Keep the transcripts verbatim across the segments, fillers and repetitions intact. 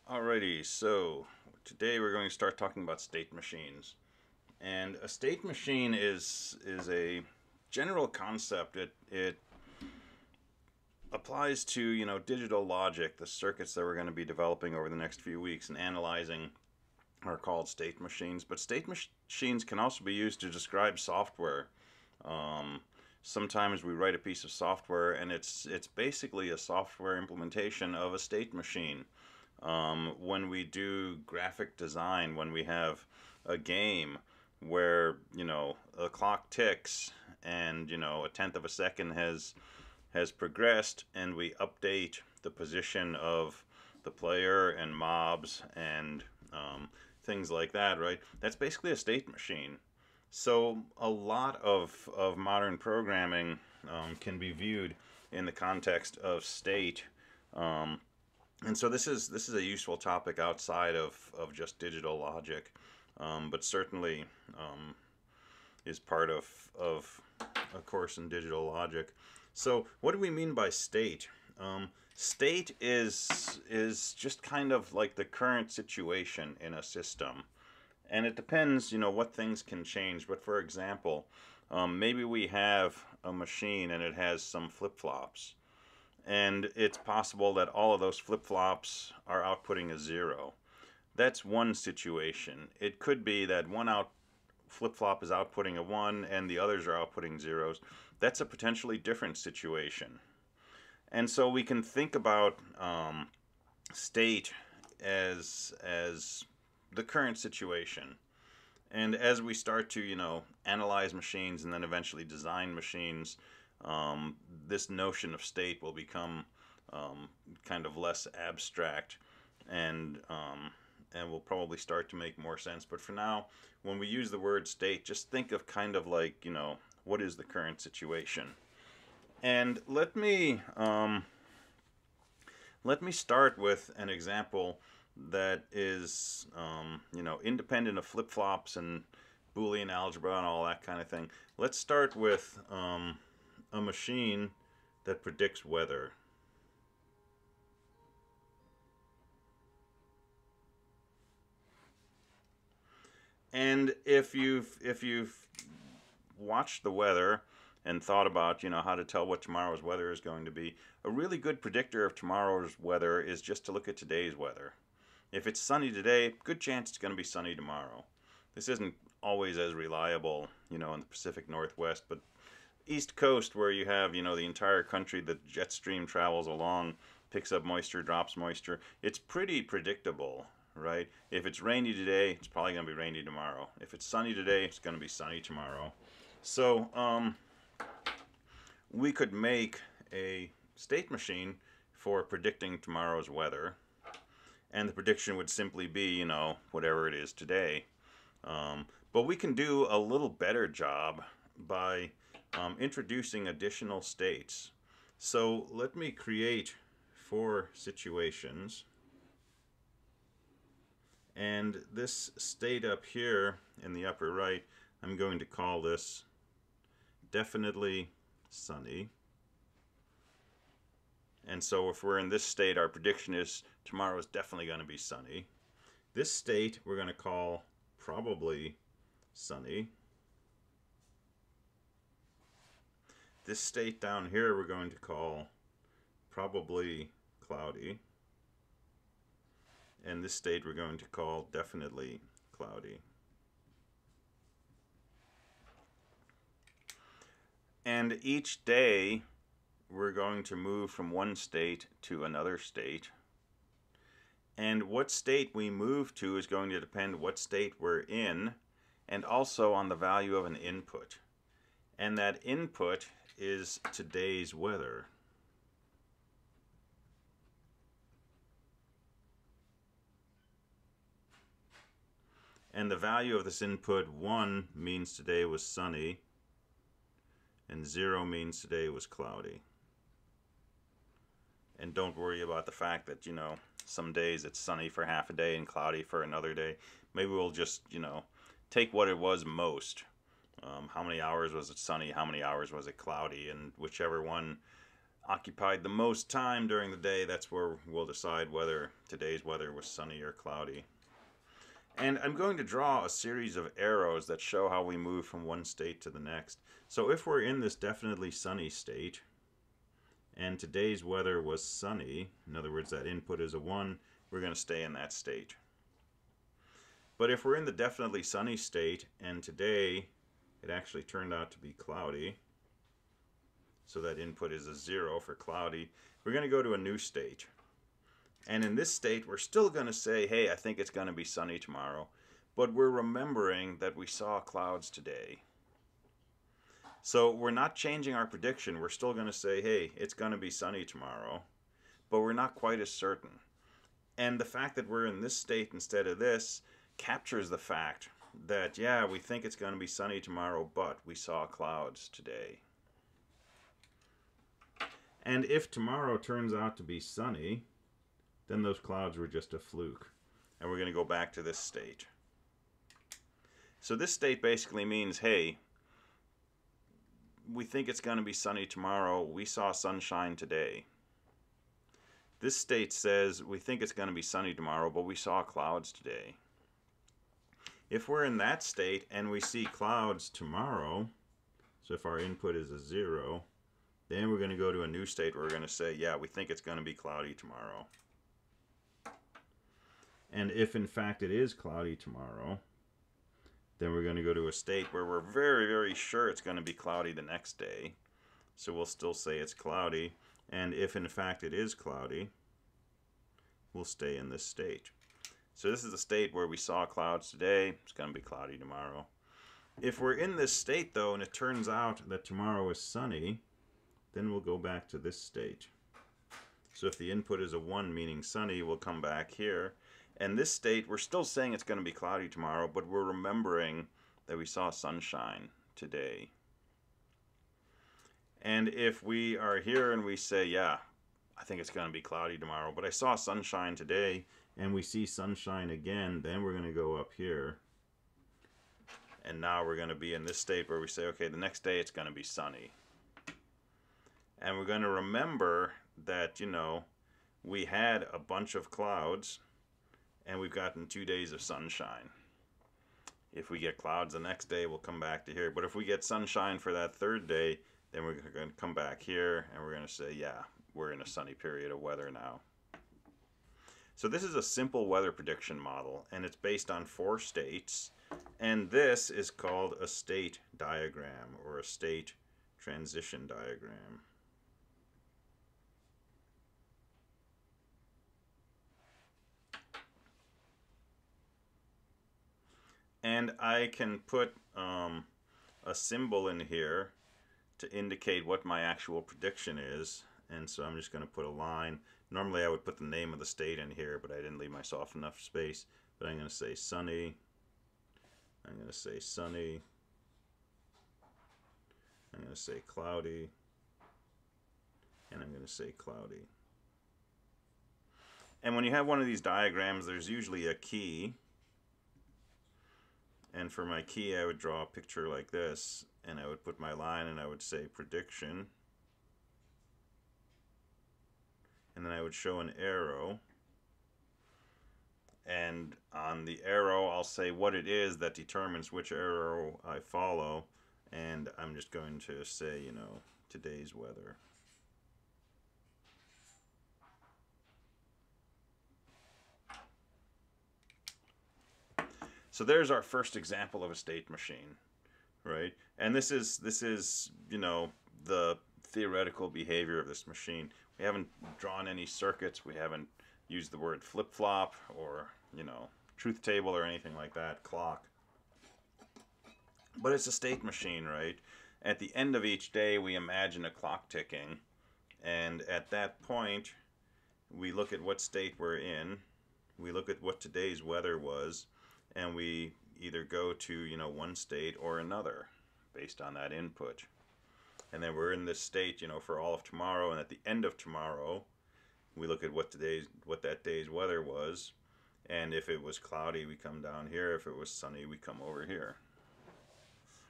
Alrighty, so today we're going to start talking about state machines. And a state machine is is a general concept. It it applies to, you know, digital logic. The circuits that we're going to be developing over the next few weeks and analyzing are called state machines. But state mach- machines can also be used to describe software. Um, sometimes we write a piece of software and it's it's basically a software implementation of a state machine. Um, when we do graphic design, when we have a game where, you know, a clock ticks and, you know, a tenth of a second has has progressed, and we update the position of the player and mobs and um, things like that, right? That's basically a state machine. So a lot of, of modern programming um, can be viewed in the context of state. Um, and so this is this is a useful topic outside of, of just digital logic, um, but certainly um, is part of, of a course in digital logic. So what do we mean by state? Um, state is is just kind of like the current situation in a system. And it depends, you know, what things can change. But for example, um, maybe we have a machine and it has some flip-flops. And it's possible that all of those flip-flops are outputting a zero. That's one situation. It could be that one out flip-flop is outputting a one and the others are outputting zeros. That's a potentially different situation. And so we can think about um, state as as the current situation. And as we start to, you know, analyze machines and then eventually design machines, um, this notion of state will become um, kind of less abstract, and um, and will probably start to make more sense. But for now, when we use the word state, just think of kind of like, you know, what is the current situation? And let me um, let me start with an example that is, um, you know, independent of flip-flops and Boolean algebra and all that kind of thing. Let's start with um, a machine that predicts weather. And if you've if you've watched the weather and thought about, you know, how to tell what tomorrow's weather is going to be, a really good predictor of tomorrow's weather is just to look at today's weather. If it's sunny today, good chance it's going to be sunny tomorrow. This isn't always as reliable, you know, in the Pacific Northwest, but East Coast, where you have, you know, the entire country, the jet stream travels along, picks up moisture, drops moisture, it's pretty predictable, right? If it's rainy today, it's probably going to be rainy tomorrow. If it's sunny today, it's going to be sunny tomorrow. So um, we could make a state machine for predicting tomorrow's weather, and the prediction would simply be, you know, whatever it is today. Um, but we can do a little better job by um, introducing additional states. So let me create four situations. And this state up here in the upper right, I'm going to call this definitely sunny. And so if we're in this state, our prediction is tomorrow is definitely going to be sunny. This state we're going to call probably sunny. This state down here we're going to call probably cloudy. And this state we're going to call definitely cloudy. And each day we're going to move from one state to another state. And what state we move to is going to depend what state we're in, and also on the value of an input. And that input is today's weather. And the value of this input, one means today was sunny, and zero means today was cloudy. And don't worry about the fact that, you know, some days it's sunny for half a day and cloudy for another day. Maybe we'll just, you know, take what it was most. Um, how many hours was it sunny? How many hours was it cloudy? And whichever one occupied the most time during the day, that's where we'll decide whether today's weather was sunny or cloudy. And I'm going to draw a series of arrows that show how we move from one state to the next. So if we're in this definitely sunny state, and today's weather was sunny, in other words, that input is a one, we're going to stay in that state. But if we're in the definitely sunny state, and today it actually turned out to be cloudy, so that input is a zero for cloudy, we're going to go to a new state. And in this state, we're still going to say, hey, I think it's going to be sunny tomorrow. But we're remembering that we saw clouds today. So we're not changing our prediction. We're still going to say, hey, it's going to be sunny tomorrow. But we're not quite as certain. And the fact that we're in this state instead of this captures the fact that, yeah, we think it's going to be sunny tomorrow, but we saw clouds today. And if tomorrow turns out to be sunny, then those clouds were just a fluke. And we're going to go back to this state. So this state basically means, hey, we think it's going to be sunny tomorrow. We saw sunshine today. This state says we think it's going to be sunny tomorrow, but we saw clouds today. If we're in that state and we see clouds tomorrow, so if our input is a zero, then we're going to go to a new state where we're going to say, yeah, we think it's going to be cloudy tomorrow. And if in fact it is cloudy tomorrow, then we're going to go to a state where we're very, very sure it's going to be cloudy the next day. So we'll still say it's cloudy. And if in fact it is cloudy, we'll stay in this state. So this is the state where we saw clouds today. It's going to be cloudy tomorrow. If we're in this state though, and it turns out that tomorrow is sunny, then we'll go back to this state. So if the input is a one, meaning sunny, we'll come back here. And this state, we're still saying it's going to be cloudy tomorrow, but we're remembering that we saw sunshine today. And if we are here and we say, yeah, I think it's going to be cloudy tomorrow, but I saw sunshine today, and we see sunshine again, then we're going to go up here. And now we're going to be in this state where we say, okay, the next day it's going to be sunny. And we're going to remember that, you know, we had a bunch of clouds, and we've gotten two days of sunshine. If we get clouds the next day, we'll come back to here. But if we get sunshine for that third day, then we're going to come back here, and we're going to say, yeah, we're in a sunny period of weather now. So this is a simple weather prediction model, and it's based on four states. And this is called a state diagram, or a state transition diagram. And I can put um, a symbol in here to indicate what my actual prediction is. And so I'm just going to put a line. Normally I would put the name of the state in here, but I didn't leave myself enough space. But I'm going to say sunny. I'm going to say sunny. I'm going to say cloudy. And I'm going to say cloudy. And when you have one of these diagrams, there's usually a key. And for my key, I would draw a picture like this, and I would put my line, and I would say prediction. And then I would show an arrow. And on the arrow, I'll say what it is that determines which arrow I follow. And I'm just going to say, you know, today's weather. So there's our first example of a state machine, right? And this is, this is, you know, the theoretical behavior of this machine. We haven't drawn any circuits. We haven't used the word flip-flop or, you know, truth table or anything like that, clock. But it's a state machine, right? At the end of each day, we imagine a clock ticking. And at that point, we look at what state we're in. We look at what today's weather was. And we either go to, you know, one state or another based on that input. And then we're in this state, you know, for all of tomorrow. And at the end of tomorrow, we look at what today's, what that day's weather was. And if it was cloudy, we come down here. If it was sunny, we come over here.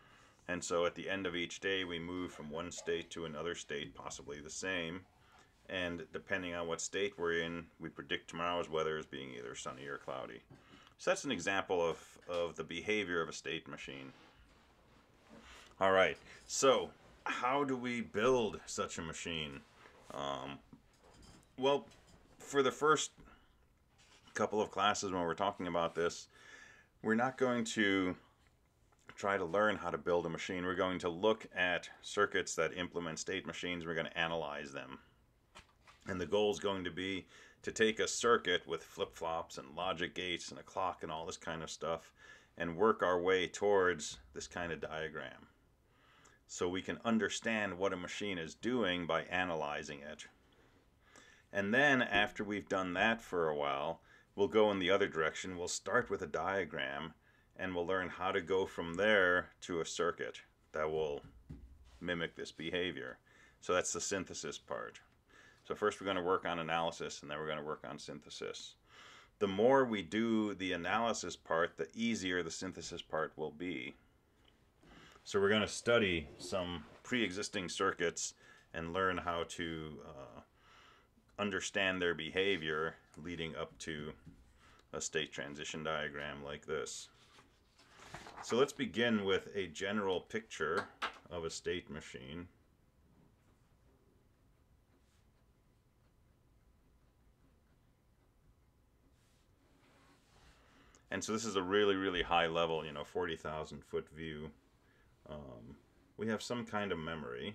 And so at the end of each day, we move from one state to another state, possibly the same. And depending on what state we're in, we predict tomorrow's weather as being either sunny or cloudy. So that's an example of, of the behavior of a state machine. All right, so how do we build such a machine? Um, well, for the first couple of classes when we're talking about this, we're not going to try to learn how to build a machine. We're going to look at circuits that implement state machines. We're going to analyze them. And the goal is going to be to take a circuit with flip-flops and logic gates and a clock and all this kind of stuff and work our way towards this kind of diagram, so we can understand what a machine is doing by analyzing it. And then after we've done that for a while, we'll go in the other direction. We'll start with a diagram and we'll learn how to go from there to a circuit that will mimic this behavior. So that's the synthesis part. So first we're going to work on analysis, and then we're going to work on synthesis. The more we do the analysis part, the easier the synthesis part will be. So we're going to study some pre-existing circuits and learn how to uh, understand their behavior leading up to a state transition diagram like this. So let's begin with a general picture of a state machine. And so this is a really, really high level, you know, forty thousand foot view. Um, we have some kind of memory.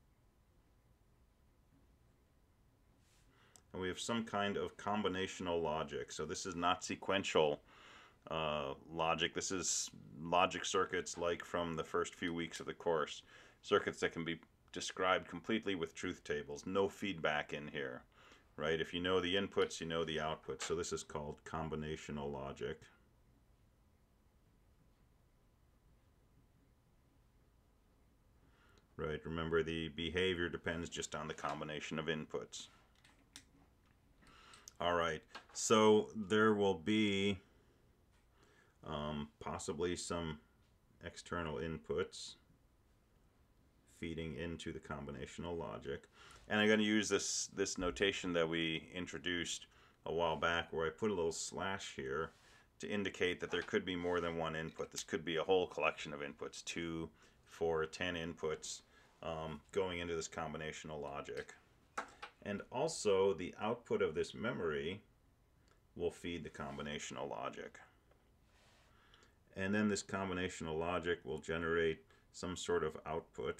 And we have some kind of combinational logic. So this is not sequential uh, logic. This is logic circuits like from the first few weeks of the course. Circuits that can be described completely with truth tables. No feedback in here, right? If you know the inputs, you know the outputs. So this is called combinational logic. Right, remember the behavior depends just on the combination of inputs. All right, so there will be um, possibly some external inputs feeding into the combinational logic. And I'm going to use this, this notation that we introduced a while back, where I put a little slash here to indicate that there could be more than one input. This could be a whole collection of inputs, two, four, ten inputs um, going into this combinational logic. And also the output of this memory will feed the combinational logic. And then this combinational logic will generate some sort of output.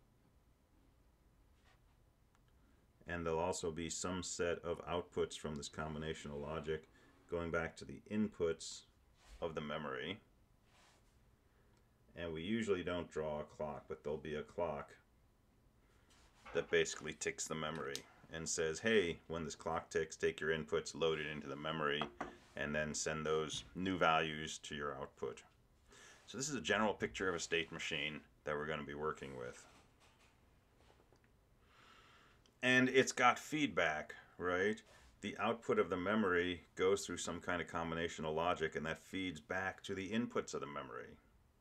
And there'll also be some set of outputs from this combinational logic going back to the inputs of the memory. And we usually don't draw a clock, but there'll be a clock that basically ticks the memory and says, hey, when this clock ticks, take your inputs, load it into the memory, and then send those new values to your output. So this is a general picture of a state machine that we're going to be working with. And it's got feedback, right? The output of the memory goes through some kind of combinational logic, and that feeds back to the inputs of the memory.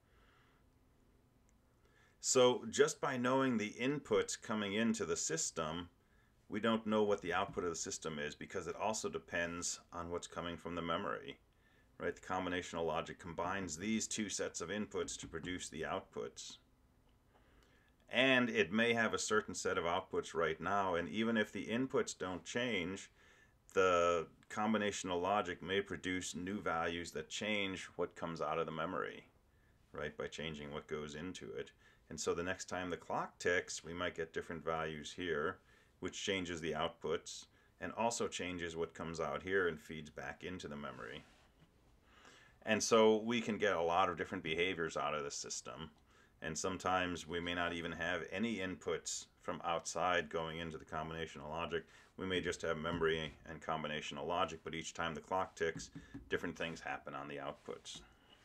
So just by knowing the inputs coming into the system, we don't know what the output of the system is, because it also depends on what's coming from the memory, right? The combinational logic combines these two sets of inputs to produce the outputs. And it may have a certain set of outputs right now, and even if the inputs don't change, the combinational logic may produce new values that change what comes out of the memory, right, by changing what goes into it. And so the next time the clock ticks, we might get different values here, which changes the outputs and also changes what comes out here and feeds back into the memory. And so we can get a lot of different behaviors out of the system. And sometimes we may not even have any inputs from outside going into the combinational logic. We may just have memory and combinational logic, but each time the clock ticks, different things happen on the outputs.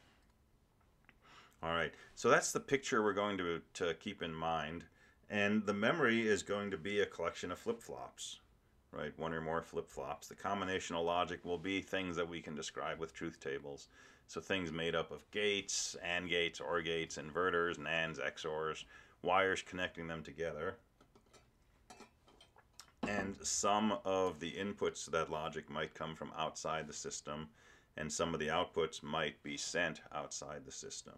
All right, so that's the picture we're going to, to keep in mind. And the memory is going to be a collection of flip-flops, right? One or more flip-flops. The combinational logic will be things that we can describe with truth tables. So things made up of gates, AND gates, OR gates, inverters, NANDs, X O Rs, wires connecting them together. And some of the inputs to that logic might come from outside the system, and some of the outputs might be sent outside the system.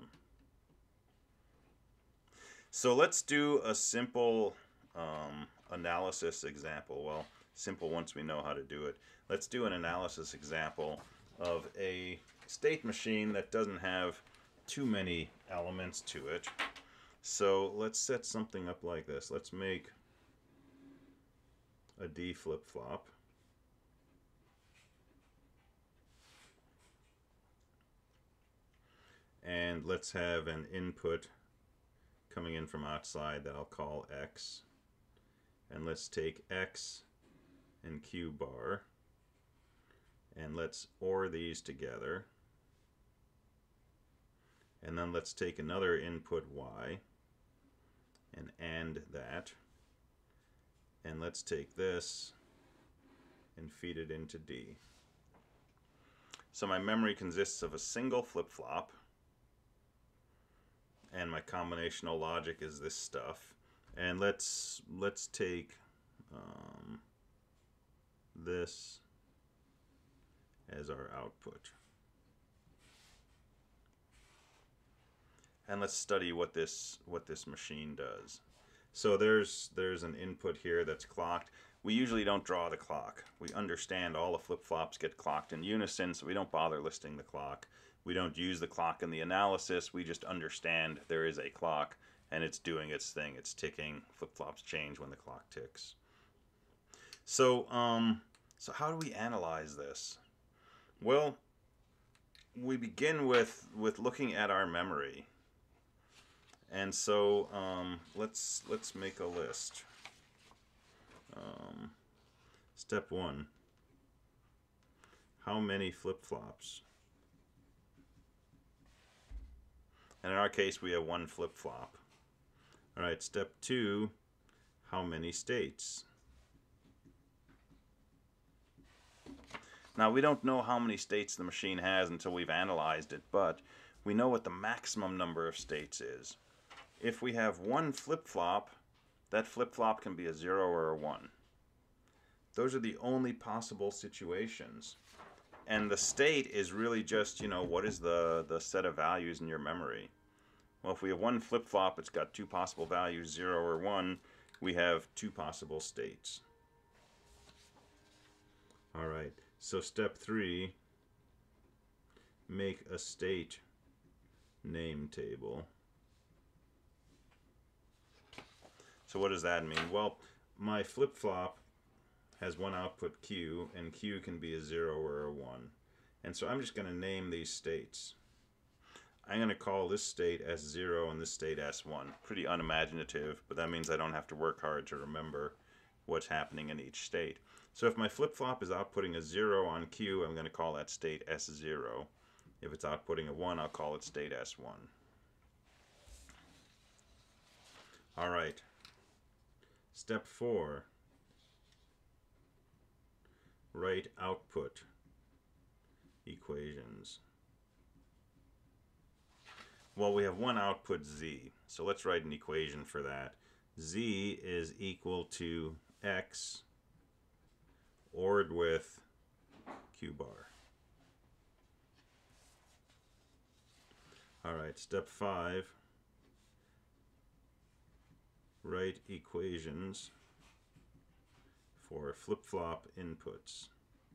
So let's do a simple um, analysis example. Well, simple once we know how to do it. Let's do an analysis example of a state machine that doesn't have too many elements to it. So let's set something up like this. Let's make a D flip-flop. And let's have an input coming in from outside that I'll call X. And let's take X and Q bar, and let's OR these together. And then let's take another input Y and AND that. And let's take this and feed it into D. So my memory consists of a single flip-flop, and my combinational logic is this stuff. And let's let's take um, this as our output. And let's study what this what this machine does. So there's there's an input here that's clocked. We usually don't draw the clock. We understand all the flip-flops get clocked in unison, so we don't bother listing the clock. We don't use the clock in the analysis. We just understand there is a clock and it's doing its thing. It's ticking. Flip-flops change when the clock ticks. So, um, so how do we analyze this? Well, we begin with with looking at our memory. And so um, let's let's make a list. Um, step one. How many flip-flops? And in our case, we have one flip-flop. All right, step two. How many states? Now, we don't know how many states the machine has until we've analyzed it, but we know what the maximum number of states is. If we have one flip-flop, that flip-flop can be a zero or a one. Those are the only possible situations. And the state is really just, you know, what is the, the set of values in your memory? Well, if we have one flip-flop, it's got two possible values, zero or one. We have two possible states. All right, so step three, make a state name table. So what does that mean? Well, my flip-flop has one output Q, and Q can be a zero or a one. And so I'm just going to name these states. I'm going to call this state S zero and this state S one. Pretty unimaginative, but that means I don't have to work hard to remember what's happening in each state. So if my flip-flop is outputting a zero on Q, I'm going to call that state S zero. If it's outputting a one, I'll call it state S one. All right. Step four. Write output equations. Well, we have one output Z, so let's write an equation for that. Z is equal to X ORed with Q bar. All right, step five. Write equations for flip-flop inputs.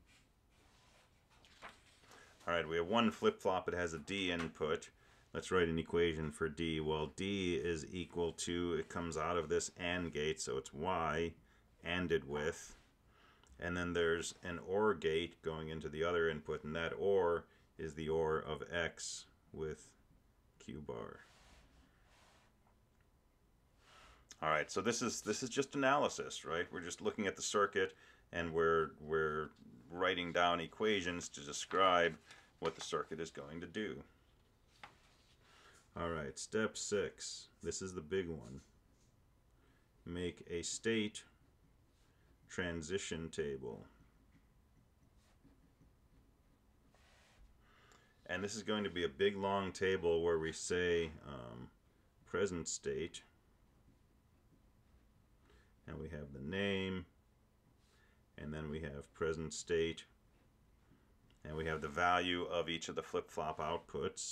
All right, we have one flip-flop. It has a D input. Let's write an equation for D. Well, D is equal to, it comes out of this AND gate, so it's Y ANDed with. And then there's an OR gate going into the other input, and that OR is the OR of X with Q bar. All right, so this is this is just analysis, right? We're just looking at the circuit, and we're we're writing down equations to describe what the circuit is going to do. All right, step six. This is the big one. Make a state transition table. And this is going to be a big long table where we say um, present state, and we have the name, and then we have present state, and we have the value of each of the flip-flop outputs,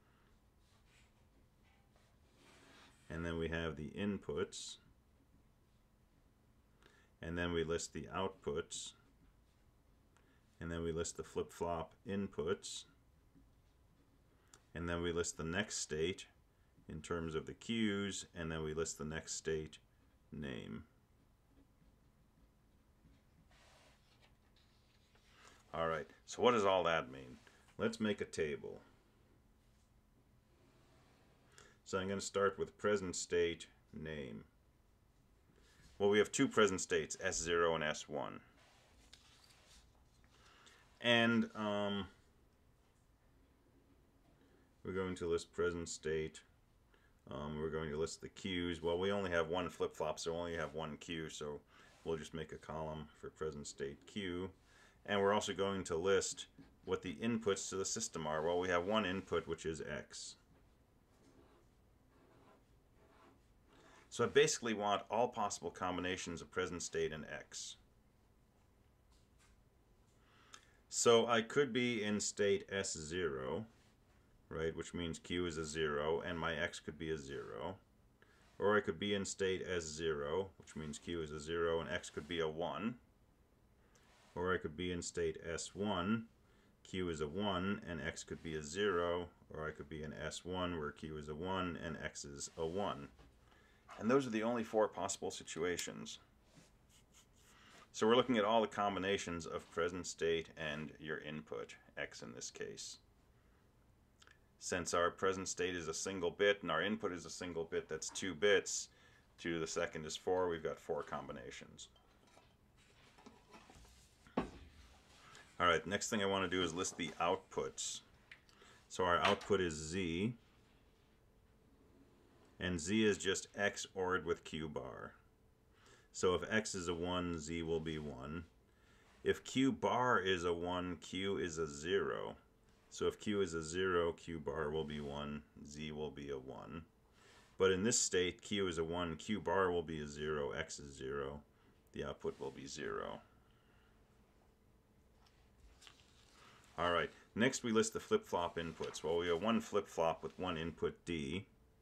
and then we have the inputs, and then we list the outputs, and then we list the flip-flop inputs, and then we list the next state in terms of the cues, and then we list the next state name. Alright, so what does all that mean? Let's make a table. So I'm going to start with present state name. Well, we have two present states, S zero and S one. And um, we're going to list present state. Um, we're going to list the cues. Well, we only have one flip-flop, so we only have one cue, so we'll just make a column for present state cue. And we're also going to list what the inputs to the system are. Well, we have one input, which is X. So I basically want all possible combinations of present state and X. So I could be in state S zero, right, which means Q is a zero, and my X could be a zero. Or I could be in state S zero, which means Q is a zero, and X could be a one. Or I could be in state S one, Q is a one, and X could be a zero. Or I could be in S one, where Q is a one, and X is a one. And those are the only four possible situations. So we're looking at all the combinations of present state and your input, X in this case. Since our present state is a single bit and our input is a single bit, that's two bits. two to the second is four. We've got four combinations. Alright, next thing I want to do is list the outputs. So our output is Z. And Z is just X ORed with Q bar. So if X is a one, Z will be one. If Q bar is a one, Q is a zero. So if Q is a zero, Q bar will be one, Z will be a one. But in this state, Q is a one, Q bar will be a zero, X is zero. The output will be zero. Alright, next we list the flip-flop inputs. Well, we have one flip-flop with one input D.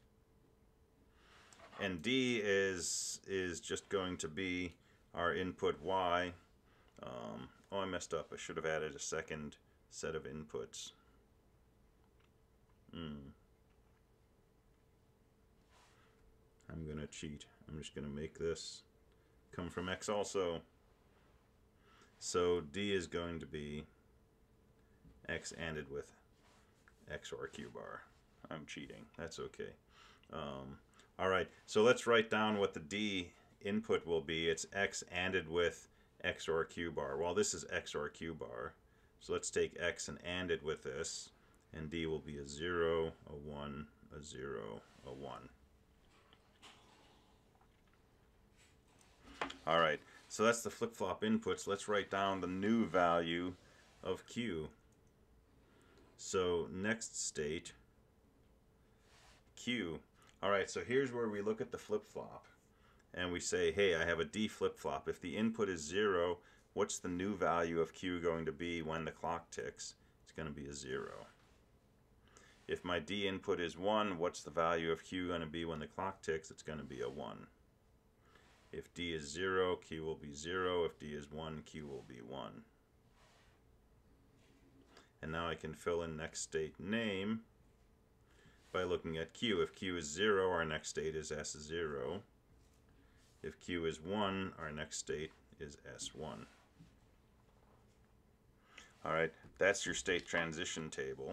And D is, is just going to be our input Y. Um, oh, I messed up. I should have added a second set of inputs. Mm. I'm going to cheat. I'm just going to make this come from X also. So D is going to be X ANDed with X or Q bar. I'm cheating. That's okay. Um, Alright, so let's write down what the D input will be. It's X ANDed with X or Q bar. Well, this is X or Q bar. So let's take X and AND it with this. And D will be a zero, a one, a zero, a one. Alright, so that's the flip-flop inputs. Let's write down the new value of Q. So next state, Q. Alright, so here's where we look at the flip-flop. And we say, hey, I have a D flip-flop. If the input is zero, what's the new value of Q going to be when the clock ticks? It's going to be a zero. If my D input is one, what's the value of Q going to be when the clock ticks? It's going to be a one. If D is zero, Q will be zero. If D is one, Q will be one. And now I can fill in next state name by looking at Q. If Q is zero, our next state is S zero. If Q is one, our next state is S one. Alright, that's your state transition table.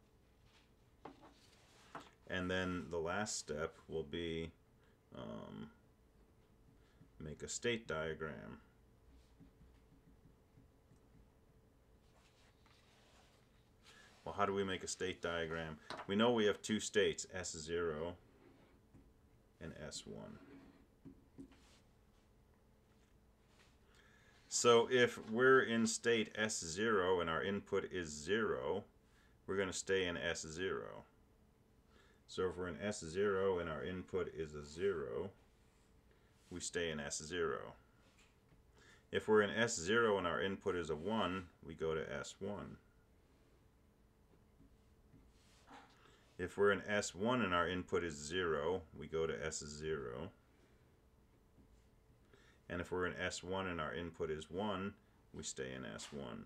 And then the last step will be um, make a state diagram. Well, how do we make a state diagram? We know we have two states, S zero and S one. So if we're in state S zero and our input is zero, we're going to stay in S zero. So if we're in S zero and our input is a zero, we stay in S zero. If we're in S zero and our input is a one, we go to S one. If we're in S one and our input is zero, we go to S zero. And if we're in S one and our input is one, we stay in S one.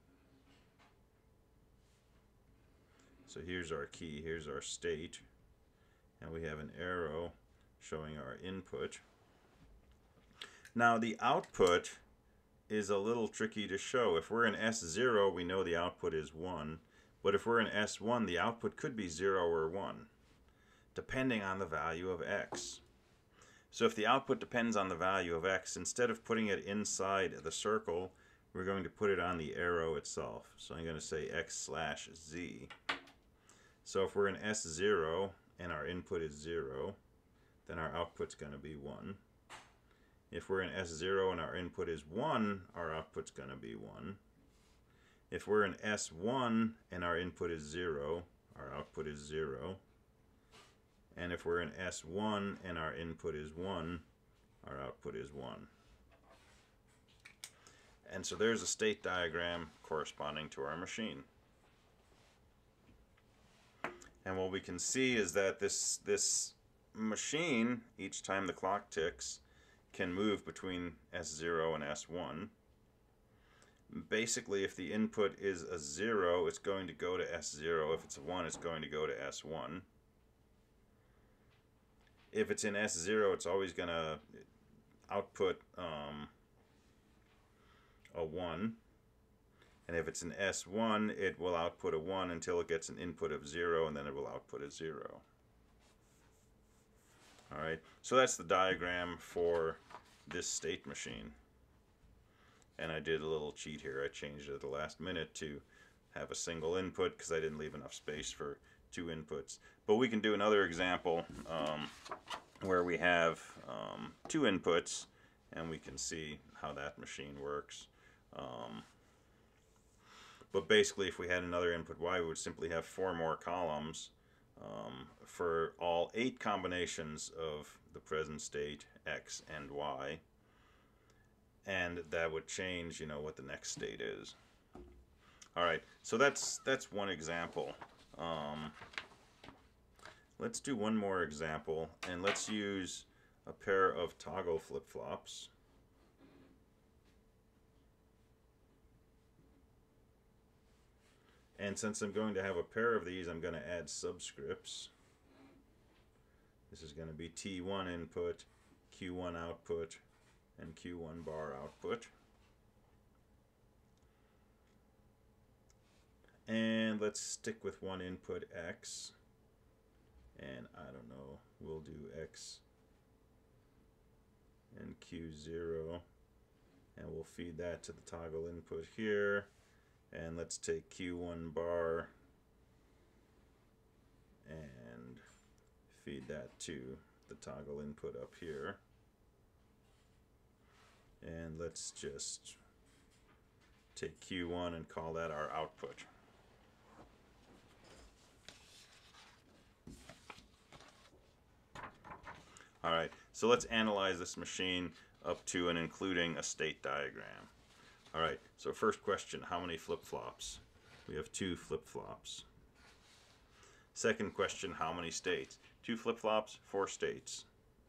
So here's our key, here's our state, and we have an arrow showing our input. Now the output is a little tricky to show. If we're in S zero, we know the output is one, but if we're in S one, the output could be zero or one, depending on the value of x. So if the output depends on the value of x, instead of putting it inside the circle, we're going to put it on the arrow itself. So I'm going to say x slash z. So if we're in S zero and our input is zero, then our output's going to be one. If we're in S zero and our input is one, our output's going to be one. If we're in S one and our input is zero, our output is zero. And if we're in S one and our input is one, our output is one. And so there's a state diagram corresponding to our machine. And what we can see is that this, this machine, each time the clock ticks, can move between S zero and S one. Basically, if the input is a zero, it's going to go to S zero. If it's a one, it's going to go to S one. If it's in S zero, it's always going to output um, a one. And if it's in S one, it will output a one until it gets an input of zero, and then it will output a zero. Alright, so that's the diagram for this state machine. And I did a little cheat here. I changed it at the last minute to have a single input because I didn't leave enough space for two inputs. But we can do another example um, where we have um, two inputs, and we can see how that machine works. Um, but basically, if we had another input y, we would simply have four more columns um, for all eight combinations of the present state x and y. And that would change, you know, what the next state is. All right, so that's that's one example. Um, let's do one more example, and let's use a pair of toggle flip-flops. And since I'm going to have a pair of these, I'm going to add subscripts. This is going to be T one input, Q one output, and Q one bar output. And let's stick with one input x. And I don't know, we'll do x and Q zero. And we'll feed that to the toggle input here. And let's take Q one bar and feed that to the toggle input up here. And let's just take Q one and call that our output. Alright, so let's analyze this machine up to and including a state diagram. Alright, so first question, how many flip-flops? We have two flip-flops. Second question, how many states? Two flip-flops, four states.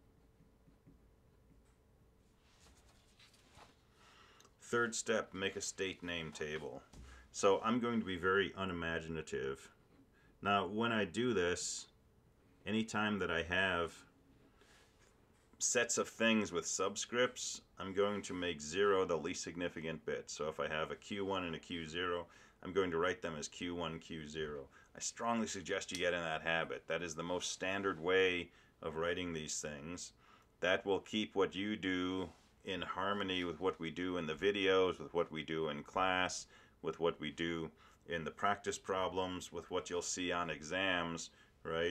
Third step, make a state name table. So I'm going to be very unimaginative. Now, when I do this, anytime that I have sets of things with subscripts, I'm going to make zero the least significant bit. So if I have a Q one and a Q zero, I'm going to write them as Q one, Q zero. I strongly suggest you get in that habit. That is the most standard way of writing these things. That will keep what you do in harmony with what we do in the videos, with what we do in class, with what we do in the practice problems, with what you'll see on exams, right?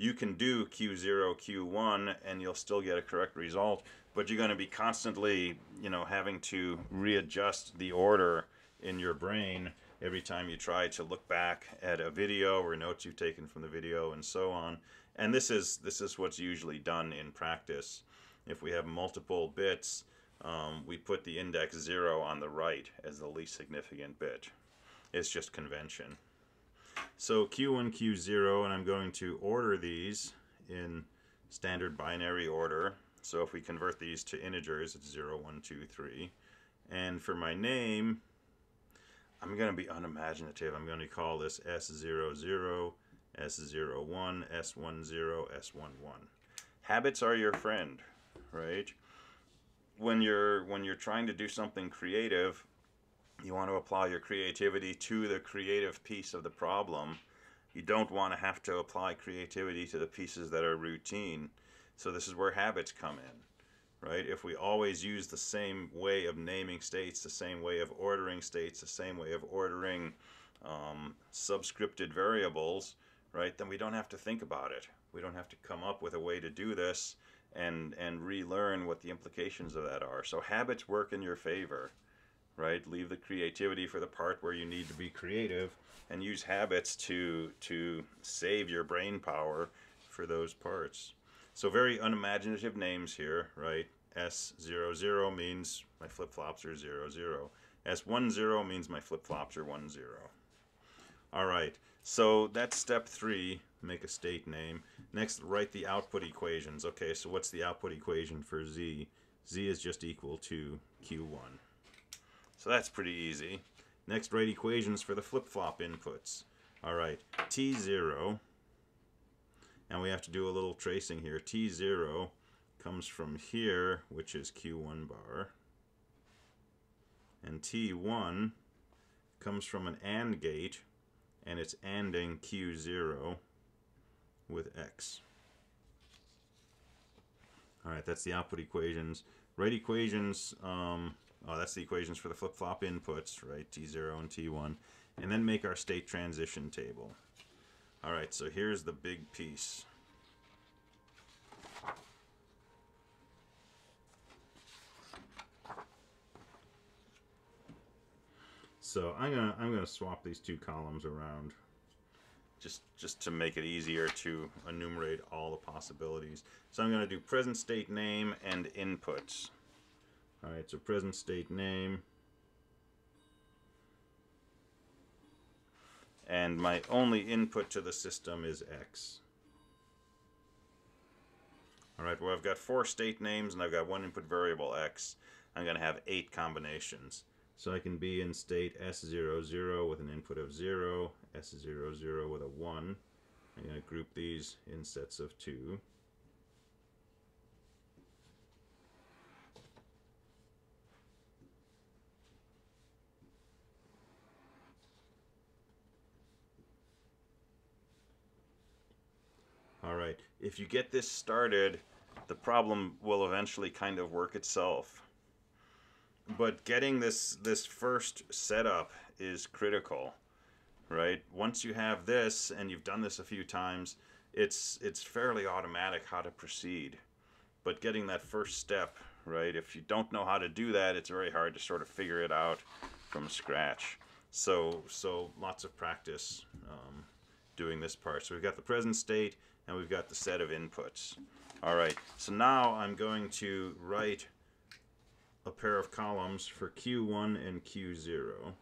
You can do Q zero, Q one, and you'll still get a correct result, but you're going to be constantly, you know, having to readjust the order in your brain every time you try to look back at a video or notes you've taken from the video and so on. And this is this is what's usually done in practice. If we have multiple bits, um, we put the index zero on the right as the least significant bit. It's just convention. So Q one, Q zero, and I'm going to order these in standard binary order. So if we convert these to integers, it's zero, one, two, three. And for my name, I'm going to be unimaginative. I'm going to call this S zero zero, S zero one, S one zero, S one one. Habits are your friend, right? When you're when you're trying to do something creative, you want to apply your creativity to the creative piece of the problem. You don't want to have to apply creativity to the pieces that are routine. So this is where habits come in, right? If we always use the same way of naming states, the same way of ordering states, the same way of ordering um, subscripted variables, right, then we don't have to think about it. We don't have to come up with a way to do this and, and relearn what the implications of that are. So habits work in your favor. Right? Leave the creativity for the part where you need to be creative and use habits to to save your brain power for those parts. So very unimaginative names here, right? S zero zero means my flip-flops are zero zero. S one zero means my flip-flops are one zero. All right, so that's step three, make a state name. Next, write the output equations. Okay, so what's the output equation for Z? Z is just equal to Q one. So that's pretty easy. Next, write equations for the flip-flop inputs. All right, T zero, and we have to do a little tracing here. T zero comes from here, which is Q one bar, and T one comes from an AND gate, and it's ANDing Q zero with X. All right, that's the output equations. Write equations, um, oh, that's the equations for the flip-flop inputs, right, T zero and T one, and then make our state transition table. All right, so here's the big piece. So I'm gonna I'm gonna swap these two columns around, just just to make it easier to enumerate all the possibilities. So I'm gonna do present state name and inputs. All right, so present state name, and my only input to the system is X. All right, well, I've got four state names and I've got one input variable X. I'm going to have eight combinations. So I can be in state S zero zero with an input of zero, S zero zero with a one. I'm going to group these in sets of two. All right, if you get this started, the problem will eventually kind of work itself. But getting this this first setup is critical, right? Once you have this and you've done this a few times, it's it's fairly automatic how to proceed. But getting that first step, right? If you don't know how to do that, it's very hard to sort of figure it out from scratch. So so lots of practice um, doing this part. So we've got the present state and we've got the set of inputs. All right, so now I'm going to write a pair of columns for Q one and Q zero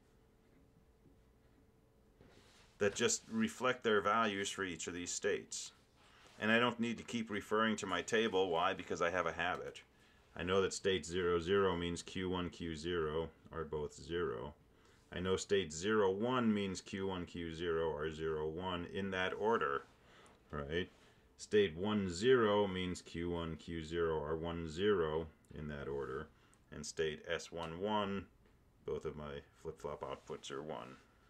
that just reflect their values for each of these states. And I don't need to keep referring to my table. Why? Because I have a habit. I know that state zero zero means Q one, Q zero are both zero. I know state zero one means Q one, Q zero are zero one in that order, right? State one zero means Q one, Q zero are one zero in that order. And state S one one, both of my flip-flop outputs are one.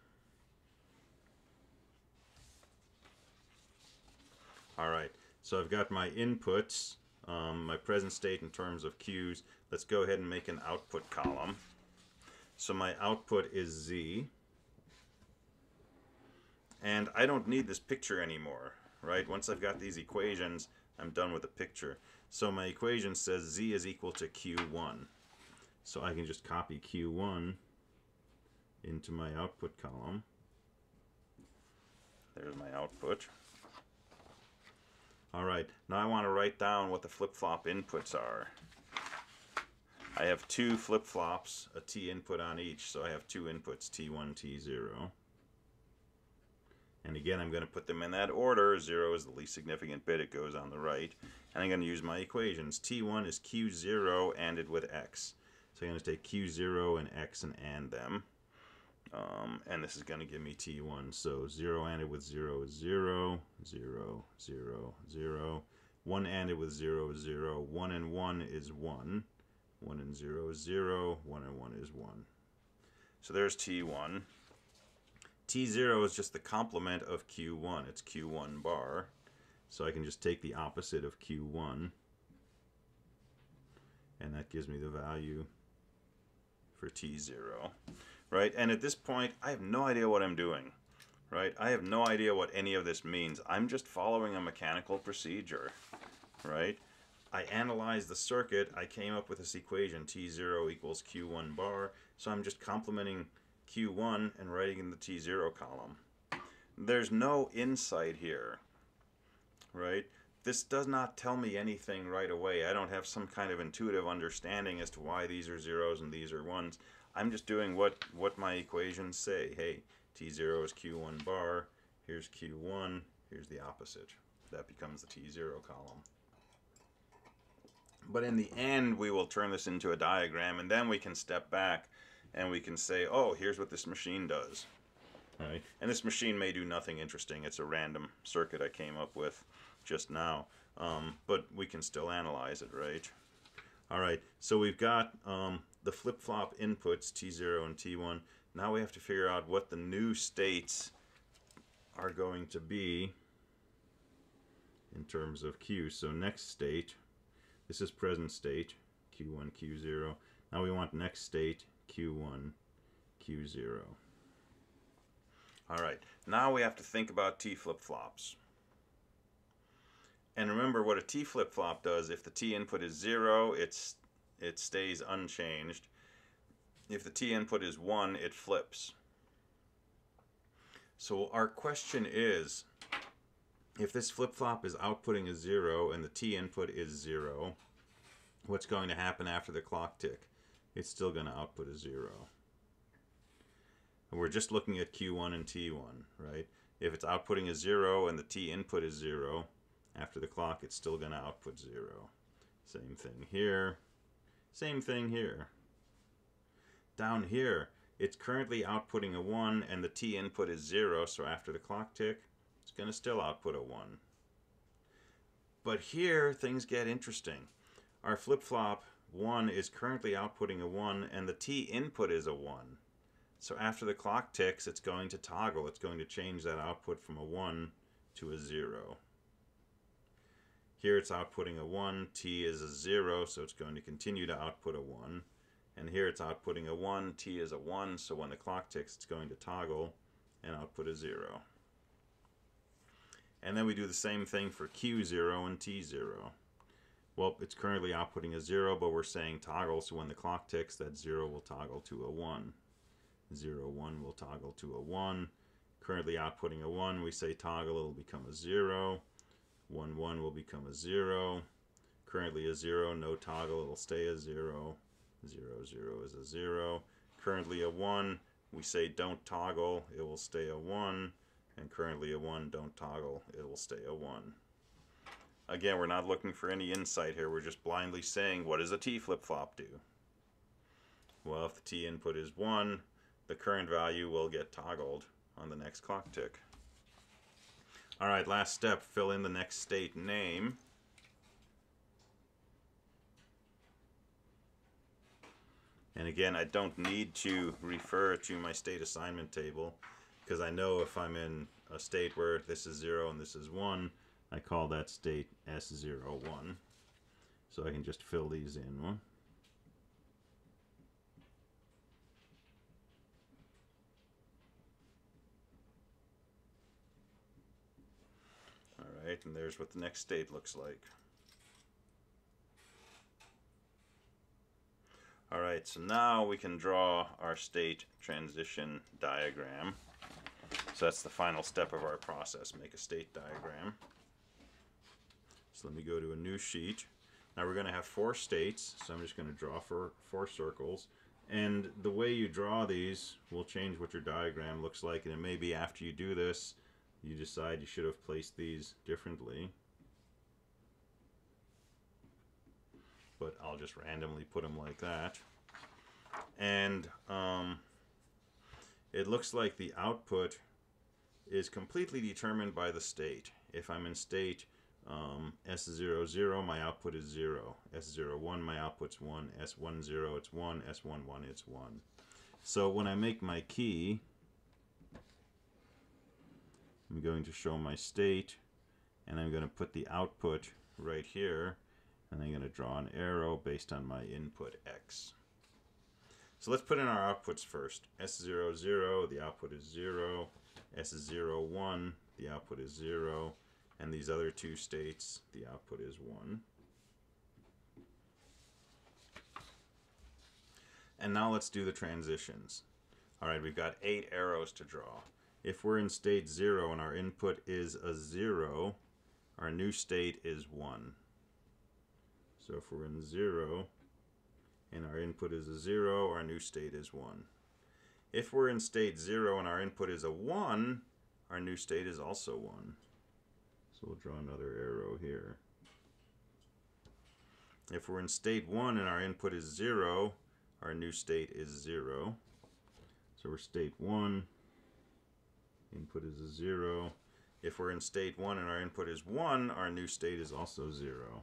All right, so I've got my inputs, um, my present state in terms of Q's. Let's go ahead and make an output column. So my output is Z. And I don't need this picture anymore, right? Once I've got these equations, I'm done with the picture. So my equation says Z is equal to Q one. So I can just copy Q one into my output column. There's my output. All right, now I want to write down what the flip-flop inputs are. I have two flip-flops, a T input on each, so I have two inputs, T one, T zero. And again, I'm going to put them in that order. zero is the least significant bit, it goes on the right. And I'm going to use my equations. T one is Q zero ANDed with X. So I'm going to take Q zero and X and AND them. Um, and this is going to give me T one. So zero ANDed with zero is zero, zero, zero, zero. one ANDed with zero is zero. one and one is one. one and zero is zero. one and one is one. So there's T one. T zero is just the complement of Q one. It's Q one bar. So I can just take the opposite of Q one. And that gives me the value for T zero. Right? And at this point, I have no idea what I'm doing. Right? I have no idea what any of this means. I'm just following a mechanical procedure. Right? I analyzed the circuit. I came up with this equation, T zero equals Q one bar. So I'm just complementing Q one and writing in the T zero column. There's no insight here. Right? This does not tell me anything right away. I don't have some kind of intuitive understanding as to why these are zeros and these are ones. I'm just doing what, what my equations say. Hey, T zero is Q one bar. Here's Q one. Here's the opposite. That becomes the T zero column. But in the end, we will turn this into a diagram, and then we can step back and we can say, oh, here's what this machine does. All right? And this machine may do nothing interesting. It's a random circuit I came up with just now. Um, but we can still analyze it, right? All right, so we've got um, the flip-flop inputs, T zero and T one. Now we have to figure out what the new states are going to be in terms of Q. So next state, this is present state, Q one, Q zero. Now we want next state, Q one, Q zero. All right, now we have to think about T flip-flops. And remember what a T flip-flop does. If the T input is zero, it's, it stays unchanged. If the T input is one, it flips. So our question is, if this flip-flop is outputting a zero and the T input is zero, what's going to happen after the clock tick? It's still going to output a zero. And we're just looking at Q one and T one, right? If it's outputting a zero and the T input is zero, after the clock, it's still going to output zero. Same thing here. Same thing here. Down here, it's currently outputting a one, and the T input is zero, so after the clock tick, it's going to still output a one. But here, things get interesting. Our flip-flop one is currently outputting a one, and the T input is a one. So after the clock ticks, it's going to toggle. It's going to change that output from a one to a zero. Here it's outputting a one, T is a zero, so it's going to continue to output a one. And here it's outputting a one, T is a one, so when the clock ticks, it's going to toggle and output a zero. And then we do the same thing for Q zero and T zero. Well, it's currently outputting a zero, but we're saying toggle, so when the clock ticks, that zero will toggle to a one. zero, one will toggle to a one. Currently outputting a one, we say toggle, it'll become a zero. one, one will become a zero. Currently a zero, no toggle, it'll stay a zero. zero, zero is a zero. Currently a one, we say don't toggle, it will stay a one. And currently a one, don't toggle, it will stay a one. Again, we're not looking for any insight here, we're just blindly saying, what does a T flip-flop do? Well, if the T input is one, the current value will get toggled on the next clock tick. All right, last step, fill in the next state name. And again, I don't need to refer to my state assignment table because I know if I'm in a state where this is zero and this is one, I call that state S zero one. So I can just fill these in. One. All right? And there's what the next state looks like. All right, so now we can draw our state transition diagram. So that's the final step of our process, make a state diagram. So let me go to a new sheet. Now we're going to have four states, so I'm just going to draw for four circles. And the way you draw these will change what your diagram looks like, and it may be after you do this, you decide you should have placed these differently. But I'll just randomly put them like that. And um, it looks like the output is completely determined by the state. If I'm in state um, S zero zero, my output is zero. S zero one, my output's one. S one zero, it's one. S one one, it's one. So when I make my key, I'm going to show my state, and I'm going to put the output right here, and I'm going to draw an arrow based on my input X. So let's put in our outputs first. S zero zero, the output is zero. S zero one, the output is zero. And these other two states, the output is one. And now let's do the transitions. All right, we've got eight arrows to draw. If we're in state zero and our input is a zero, our new state is one. So if we're in zero and our input is a zero, our new state is one. If we're in state zero and our input is a one, our new state is also one. So we'll draw another arrow here. If we're in state one and our input is zero, our new state is zero. So we're state one, input is a zero. If we're in state one and our input is one, our new state is also zero.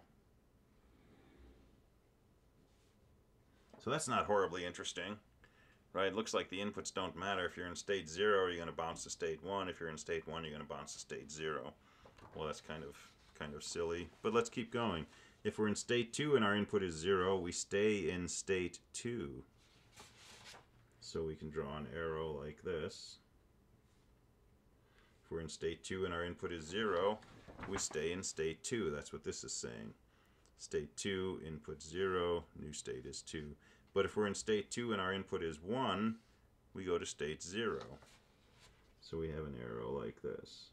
So that's not horribly interesting, right? It looks like the inputs don't matter. If you're in state zero, you're going to bounce to state one. If you're in state one, you're going to bounce to state zero. Well, that's kind of kind of silly, but let's keep going. If we're in state two and our input is zero, we stay in state two. So we can draw an arrow like this. If we're in state two and our input is zero, we stay in state two. That's what this is saying. State two, input zero, new state is two. But if we're in state two and our input is one, we go to state zero. So we have an arrow like this.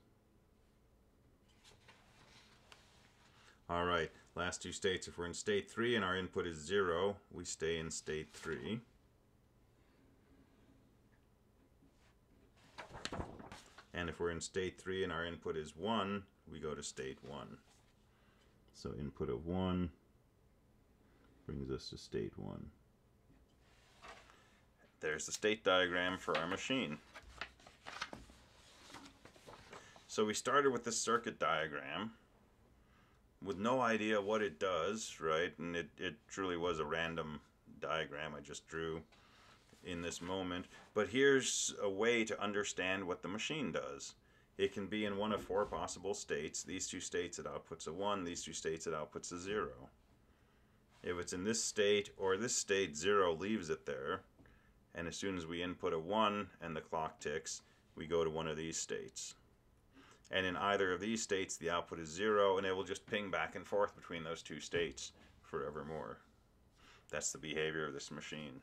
All right, last two states. If we're in state three and our input is zero, we stay in state three. And if we're in state three and our input is one, we go to state one. So input of one brings us to state one. There's the state diagram for our machine. So we started with this circuit diagram with no idea what it does, right? And it, it truly was a random diagram I just drew in this moment. But here's a way to understand what the machine does. It can be in one of four possible states. These two states it outputs a one, these two states it outputs a zero. If it's in this state or this state, zero leaves it there. And as soon as we input a one and the clock ticks, we go to one of these states. And in either of these states, the output is zero, and it will just ping back and forth between those two states forevermore. That's the behavior of this machine.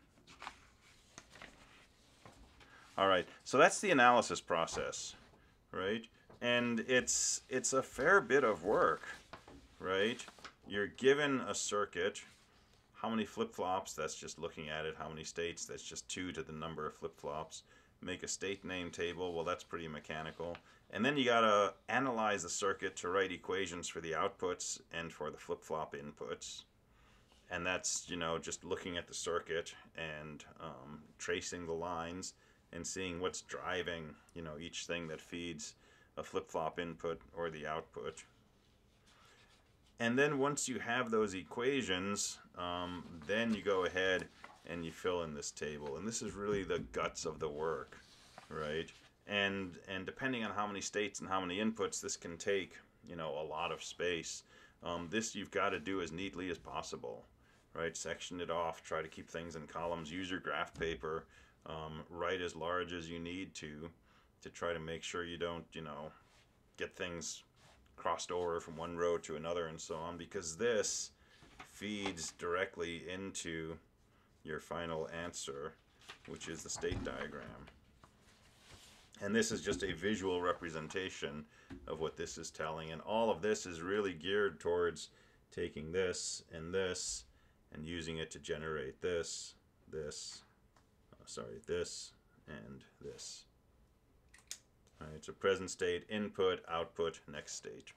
All right, so that's the analysis process, right? And it's it's a fair bit of work, right? You're given a circuit. How many flip-flops? That's just looking at it. How many states? That's just two to the number of flip-flops. Make a state name table. Well, that's pretty mechanical. And then you gotta analyze the circuit to write equations for the outputs and for the flip-flop inputs. And that's, you know, just looking at the circuit and um, tracing the lines and seeing what's driving, you know, each thing that feeds a flip-flop input or the output. And then once you have those equations, um, then you go ahead and you fill in this table. And this is really the guts of the work, right? And and depending on how many states and how many inputs, this can take, you know, a lot of space. Um, this you've got to do as neatly as possible, right? Section it off, try to keep things in columns, use your graph paper, um, write as large as you need to, to try to make sure you don't, you know, get things crossed over from one row to another and so on, because this feeds directly into your final answer, which is the state diagram. And this is just a visual representation of what this is telling, and all of this is really geared towards taking this and this and using it to generate this, this, uh, sorry, this, and this. All right, so present state, input, output, next state.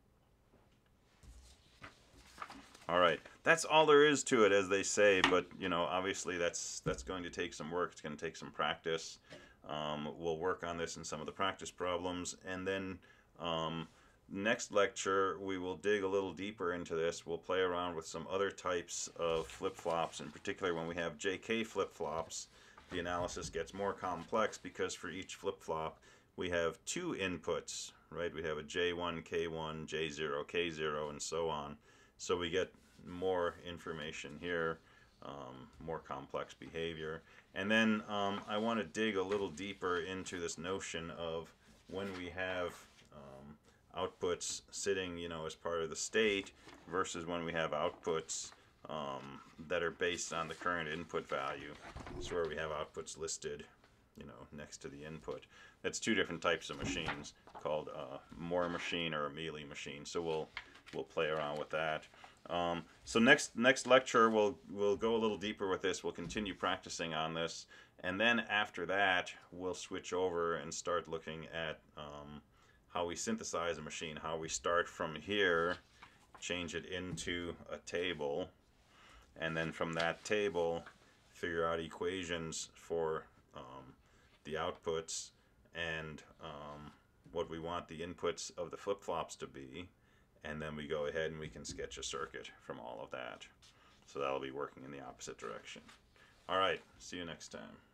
All right, that's all there is to it, as they say, but you know, obviously that's that's going to take some work. It's going to take some practice. Um, we'll work on this in some of the practice problems, and then um, next lecture we will dig a little deeper into this. We'll play around with some other types of flip-flops. In particular, when we have J K flip-flops, the analysis gets more complex, because for each flip-flop we have two inputs, right? We have a J one, K one, J zero, K zero, and so on. So we get more information here, um, more complex behavior. And then um, I want to dig a little deeper into this notion of when we have um, outputs sitting, you know, as part of the state versus when we have outputs um, that are based on the current input value. So where we have outputs listed, you know, next to the input. That's two different types of machines, called a Moore machine or a Mealy machine. So we'll we'll play around with that. Um, so next next lecture we'll we'll go a little deeper with this. We'll continue practicing on this, and then after that we'll switch over and start looking at um, how we synthesize a machine, how we start from here, change it into a table, and then from that table figure out equations for um, the outputs and um, what we want the inputs of the flip-flops to be, and then we go ahead and we can sketch a circuit from all of that. So that'll be working in the opposite direction. All right, see you next time.